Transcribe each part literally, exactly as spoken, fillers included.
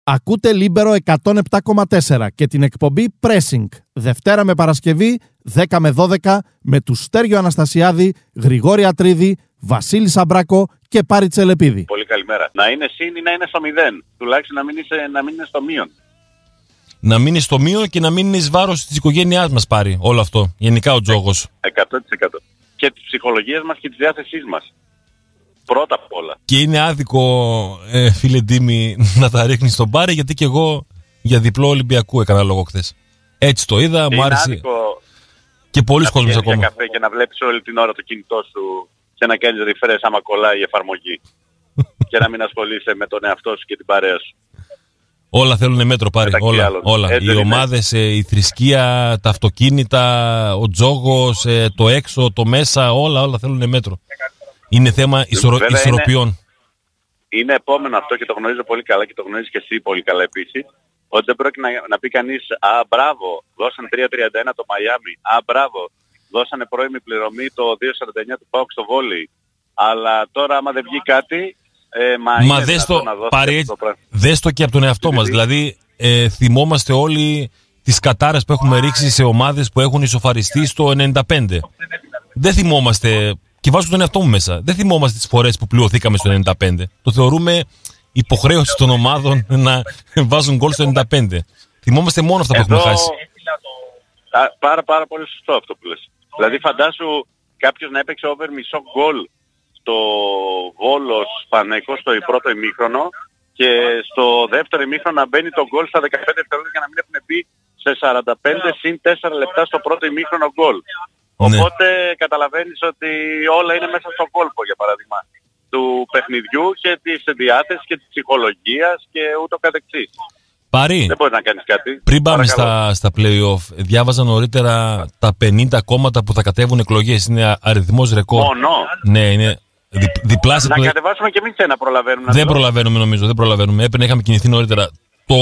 Ακούτε Λίμπερο εκατόν επτά κόμμα τέσσερα και την εκπομπή Pressing, Δευτέρα με Παρασκευή, δέκα με δώδεκα, με τους Στέργιο Αναστασιάδη, Γρηγόρη Ατρίδη, Βασίλη Σαμπράκο και Πάρη Τσελεπίδη. Πολύ καλημέρα. Να είναι συν ή να είναι στο μηδέν. Τουλάχιστον να μην, είσαι, να μην είναι στο μείον. Να μείνει στο μείον και να μην είναι εις βάρος της οικογένειάς μας, Πάρη, όλο αυτό. Γενικά ο τζόγος. εκατό τοις εκατό. Και της ψυχολογίας μας και της διάθεσής μας. Πρώτα απ' όλα. Και είναι άδικο, ε, φίλε Ντίμη, να τα ρίχνει στον Πάρη, γιατί και εγώ για διπλό Ολυμπιακού έκανα λόγο χθες. Έτσι το είδα, και μου άρεσε. Άδικο και πολλοί κόσμος ακόμα. Για καφέ και να βλέπεις όλη την ώρα το κινητό σου και να κάνεις refresh άμα κολλάει η εφαρμογή. Και να μην ασχολείσαι με τον εαυτό σου και την παρέα σου. Όλα θέλουν μέτρο, Πάρη. Όλα. όλα. Οι ομάδες, η θρησκεία, τα αυτοκίνητα, ο τζόγος, το έξω, το μέσα, όλα, όλα θέλουν μέτρο. Είναι θέμα ισορο... ισορροπιών. Είναι, είναι επόμενο αυτό και το γνωρίζω πολύ καλά και το γνωρίζεις και εσύ πολύ καλά επίσης. Ότι δεν πρόκειται να, να πει κανείς, α, μπράβο, δώσαν τρία τριάντα ένα το Μαϊάμι. Α, μπράβο, δώσανε πρώιμη πληρωμή το δύο σαράντα εννιά του ΠΑΟΚ στο βόλεϊ. Αλλά τώρα άμα δεν βγει κάτι, ε, μα, μα δες το, παρή, το δες το και από τον εαυτό μας. Δηλαδή, ε, θυμόμαστε όλοι τις κατάρες που έχουμε ρίξει σε ομάδες που έχουν ισοφαριστεί στο ενενήντα πέντε. Δεν θυμόμαστε... Και βάζω τον εαυτό μου μέσα. Δεν θυμόμαστε τις φορές που πληρωθήκαμε στο ενενήντα πέντε. Το θεωρούμε υποχρέωση των ομάδων να βάζουν γκολ στο ενενήντα πέντε. Θυμόμαστε μόνο αυτά που Εδώ, έχουμε χάσει. Πάρα πάρα πολύ σωστό αυτό που λες. Δηλαδή φαντάσου κάποιος να έπαιξε over μισό γκολ στο Βόλος Παναϊκός στο πρώτο ημίχρονο και στο δεύτερο ημίχρονο να μπαίνει το γκολ στα δεκαπέντε δευτερόλεπτα για να μην έχουν μπει σε σαράντα πέντε συν τέσσερα λεπτά στο πρώτο ημίχρονο γκολ. Ναι. Οπότε καταλαβαίνεις ότι όλα είναι μέσα στον κόλπο, για παράδειγμα, του παιχνιδιού και της διάθεσης και της ψυχολογίας και ούτω καθεξής. Πάρη, δεν μπορείς να κάνεις κάτι. Πριν πάμε στα, στα play-off, διάβαζα νωρίτερα τα πενήντα κόμματα που θα κατέβουν εκλογές. Είναι αριθμός ρεκόρ. Μόνο. Ναι, είναι δι, διπλάσια. Να κατεβάσουμε και εμείς ένα προλαβαίνουμε. Δεν προλαβαίνουμε νομίζω, δεν προλαβαίνουμε. Έπρεπε να είχαμε κινηθεί νωρίτερα. Το,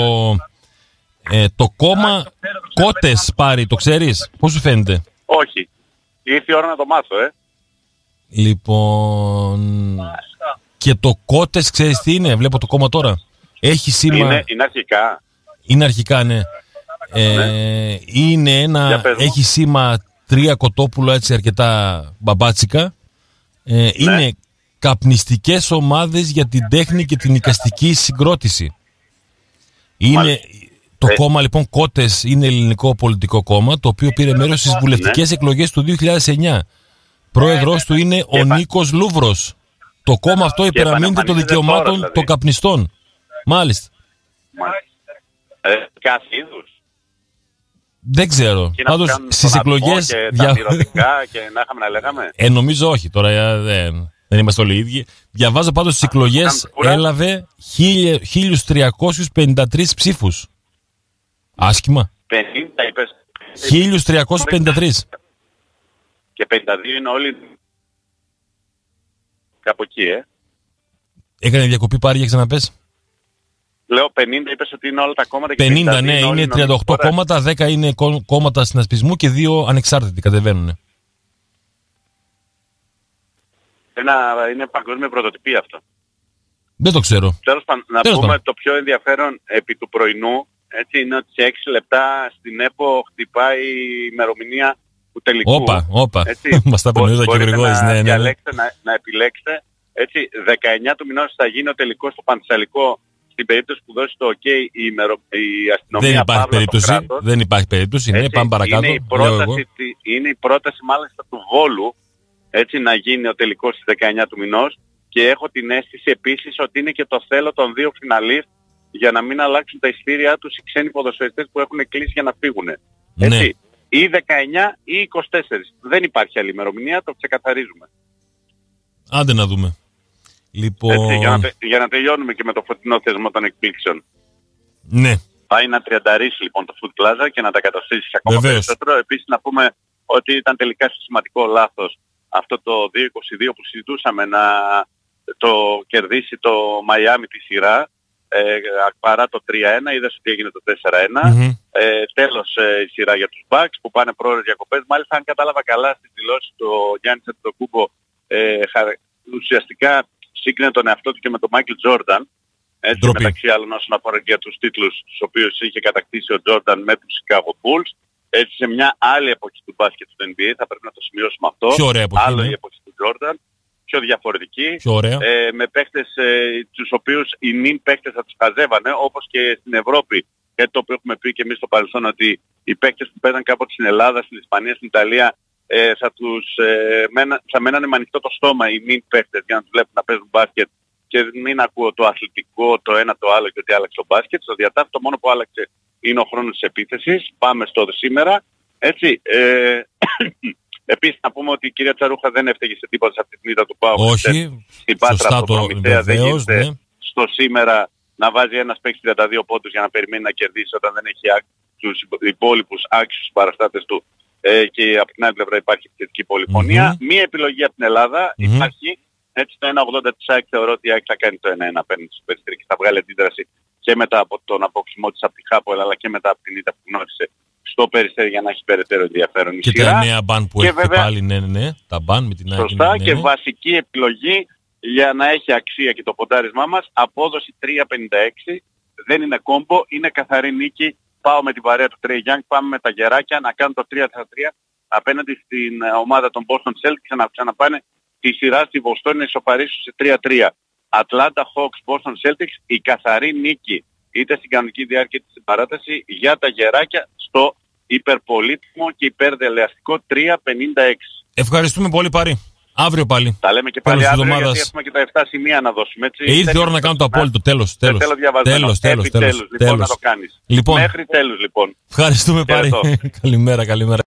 ε, το κόμμα Κότες, Πάρη, το ξέρεις, πώς σου φαίνεται? Όχι. Ήρθε η ώρα να το μάθω, ε. Λοιπόν... Και το Κότες, ξέρεις τι είναι? Βλέπω το κόμμα τώρα. Έχει σήμα... Είναι, είναι αρχικά. Είναι αρχικά, ναι. Ε, ναι. Είναι ένα... Έχει σήμα τρία κοτόπουλα, έτσι αρκετά μπαμπάτσικα. Ε, ναι. Είναι καπνιστικές ομάδες για την τέχνη και την εικαστική συγκρότηση. Είναι... Μάλιστα. Το ε. κόμμα λοιπόν Κότες είναι ελληνικό πολιτικό κόμμα, το οποίο πήρε μέρος στις βουλευτικές ναι. εκλογές του δύο χιλιάδες εννιά. Πρόεδρος του είναι και ο πα... Νίκος Λούβρος. Το κόμμα αυτό υπεραμείνεται των δικαιωμάτων τώρα, δηλαδή. των καπνιστών. Μάλιστα. Ε, κάθε είδους. Δεν ξέρω. Πάντως στις εκλογές... Και δια... τα μυρωδικά και να είχαμε να λέγαμε. Ε, νομίζω όχι. Τώρα δεν, δεν είμαστε όλοι οι ίδιοι. Διαβάζω πάντως στις εκλογές έλαβε χίλιους τριακόσιους πενήντα τρεις ψήφους. Άσχημα. πενήντα είπες. χίλιους τριακόσιους πενήντα τρεις. Και πενήντα δύο είναι όλοι κάπου εκεί, ε. Έκανε διακοπή, Πάρη, για ξαναπες. Λέω πενήντα, είπες ότι είναι όλα τα κόμματα και πενήντα, πενήντα, ναι, είναι, είναι τριάντα οκτώ κόμματα, δέκα είναι κόμματα συνασπισμού και δύο ανεξάρτητοι κατεβαίνουν. Ένα, είναι παγκόσμια πρωτοτυπία αυτό. Δεν το ξέρω. Τέλος πάντων, να Τέλος πούμε πάνω. Το πιο ενδιαφέρον επί του πρωινού, έτσι, είναι ότι σε έξι λεπτά στην ΕΠΟ χτυπάει η ημερομηνία του τελικού. Όπα, όπα. Μας τα πενούδα και Γρηγόρης, ναι, ναι. Διαλέξτε, να, να επιλέξετε. Έτσι, δεκαεννιά του μηνός θα γίνει ο τελικός στο Πανθεσσαλικό, στην περίπτωση που δώσει το OK η, ημερο... η αστυνομία. Δεν υπάρχει περίπτωση. Δεν υπάρχει περίπτωση. Ναι, πάμε παρακάτω. Είναι η, πρόταση, είναι η πρόταση μάλιστα του Βόλου, έτσι, να γίνει ο τελικός στις δεκαεννιά του μηνός, και έχω την αίσθηση επίσης ότι είναι και το θέλω των δύο φιναλίστ για να μην αλλάξουν τα εισιτήριά τους οι ξένοι ποδοσφαιριστές που έχουν κλείσει για να φύγουν. Ναι. Έτσι, ή δεκαεννιά ή είκοσι τέσσερα. Δεν υπάρχει άλλη ημερομηνία, το ξεκαθαρίζουμε. Άντε να δούμε. Λοιπόν... Έτσι, για, να, για να τελειώνουμε και με το φωτεινό θεσμό των εκπλήξεων. Ναι. Πάει να τριανταρίσει λοιπόν το Food Plaza και να τα καταστήσει ακόμα Βεβαίως. περισσότερο. Επίσης να πούμε ότι ήταν τελικά συστηματικό λάθος αυτό το δύο είκοσι δύο που συζητούσαμε, να το κερδίσει το Μαϊάμι τη σειρά, ε, παρά το τρία ένα, είδες ότι έγινε το τέσσερα ένα. Mm-hmm. Ε, τέλος ε, η σειρά για τους Bucks που πάνε πρόωρες διακοπές. Μάλιστα, αν κατάλαβα καλά στις δηλώσεις του Γιάννη Αντετοκούμπο, ε, ουσιαστικά σύγκρινε τον εαυτό του και με τον Μάικλ Τζόρνταν, Έτσι, μεταξύ άλλων όσον αφορά για τους τίτλους τους οποίους είχε κατακτήσει ο Τζόρνταν με τους Chicago Bulls. Έτσι, σε μια άλλη εποχή του μπάσκετ του N B A, θα πρέπει να το σημειώσουμε αυτό. Πιο ωραία εποχή, άλλο ναι. η εποχή του Τζόρνταν, πιο διαφορετική. Πιο ωραία. Ε, με παίκτες ε, τους οποίους οι νυν παίκτες θα τους χαζεύανε, όπως και στην Ευρώπη. Και το οποίο έχουμε πει και εμείς στο παρελθόν, ότι οι παίκτες που παίζαν κάποτε στην Ελλάδα, στην Ισπανία, στην Ιταλία, ε, θα, τους, ε, μένα, θα μένανε με ανοιχτό το στόμα οι νυν παίκτες για να τους βλέπουν να παίζουν μπάσκετ και μην ακούω το αθλητικό, το ένα το άλλο και ότι άλλαξε το μπάσκετ. Στο διατάφ το μόνο που άλλαξε είναι ο χρόνος της επίθεσης. Πάμε στο σήμερα. Έτσι, ε, επίσης να πούμε ότι η κυρία Τσαρούχα δεν έφταιγε σε τίποτα σε αυτή την ήττα του ΠΑΟΚ. Όχι, στην Πάτρα σωστά από το Προμηθέα δεν γίνεται ναι. στο σήμερα να βάζει ένας παίκτης τριάντα δύο πόντους για να περιμένει να κερδίσει όταν δεν έχει τους υπόλοιπους άξιους παραστάτες του ε, και από την άλλη πλευρά υπάρχει επιθετική πολυφωνία. Mm-hmm. Μία επιλογή από την Ελλάδα mm-hmm. υπάρχει. Έτσι το ένα ογδόντα της ΑΕΚ θεωρώ ότι η ΑΕΚ θα κάνει το ένα ένα απέναντι στο Περιστέρι και θα βγάλει αντίδραση και μετά από τον αποκλεισμό της από τη Χάπολ αλλά και μετά από την ήττα που γνώρισε στο Περιστέρι για να έχει περαιτέρω ενδιαφέρον η και σειρά. Και τα νέα μπαν που και έχει βέβαια, πάλι, ναι, ναι, ναι, τα μπαν με την ΑΕΚ. σωστά, ναι, ναι. Και βασική επιλογή για να έχει αξία και το ποντάρισμά μας, απόδοση τρία πενήντα έξι, δεν είναι κόμπο, είναι καθαρή νίκη. Πάω με την παρέα του Τρέι Γιάνγκ, πάμε με τα γεράκια να κάνουν το τρία τρία απέναντι στην ομάδα των Boston Celtics να ξαναπάνε τη σειρά στη Βοστόνη να ισοπαρίσουν σε τρία τρία. Atlanta Hawks, Boston Celtics, η καθαρή νίκη είτε στην κανονική διάρκεια της παράταση για τα γεράκια στο υπερπολίτιμο και υπερδελεαστικό τρία πενήντα έξι. Ευχαριστούμε πολύ Πάρη. Αύριο πάλι. Τα λέμε και πάλι αύριο εβδομάδας. Γιατί έχουμε και τα επτά σημεία να δώσουμε. Έτσι. Ε, ήρθε η ώρα να κάνω το απόλυτο. Τέλος. Τέλος. Τέλος, τέλος, τέλος. Λοιπόν, να το κάνεις. Λοιπόν, μέχρι τέλους λοιπόν. Ευχαριστούμε Πάρη. Καλημέρα, καλημέρα.